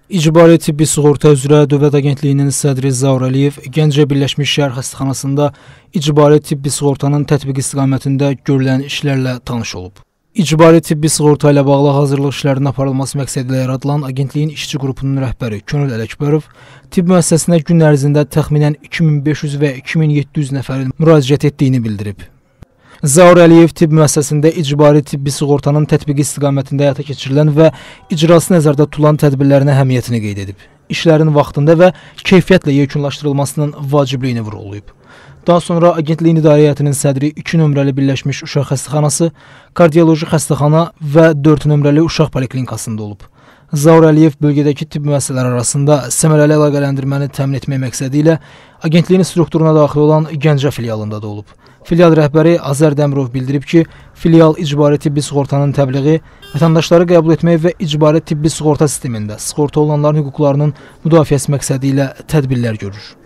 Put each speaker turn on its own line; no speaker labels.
İcbari tibbi sığorta üzrə Dövlət Agentliyinin sədri Zaur Əliyev Gəncə Birləşmiş Şəhər Xəstəxanasında icbari tibbi sığortanın tətbiqi istiqamətində görülən işlərlə tanış olub. İcbari tibbi sığorta ilə bağlı hazırlıq işlərinin aparılması məqsədilə yaradılan Agentliyin işçi qrupunun rəhbəri Könül Ələkbərov tibb müəssisəsinə gün ərzində təxminən 2500 və 2700 nəfərin müraciət etdiyini bildirib. Zaur Əliyev tibb müəssisəsində icbari tibbi sığortanın tətbiqi istiqamətində həyata keçirilən və icrası nəzərdə tutulan tədbirlərin əhəmiyyətini qeyd edib. İşlərin vaxtında və keyfiyyətlə yekunlaşdırılmasının vacibliyini vurğulayıb. Daha sonra Agentliyin İdarə Heyətinin sədri 2 nömrəli Birləşmiş Uşaq Xəstəxanası, kardioloji xəstəxana və 4 nömrəli Uşaq Poliklinikasında olub. Zaur Əliyev bölgədəki tibb müəssisələri arasında səmərəli əlaqələndirməni təmin etmək məqsədi ilə Agentliyin strukturuna daxil olan Gəncə filialında da olub. Filial rəhbəri Azər Dəmirov bildirib ki, filial icbari tibbi sığortanın təbliği, vətəndaşları qəbul etmək və icbari tibbi sığorta sistemində sığorta olunanların hüquqlarının müdafiəsi məqsədi ilə tədbirlər görür.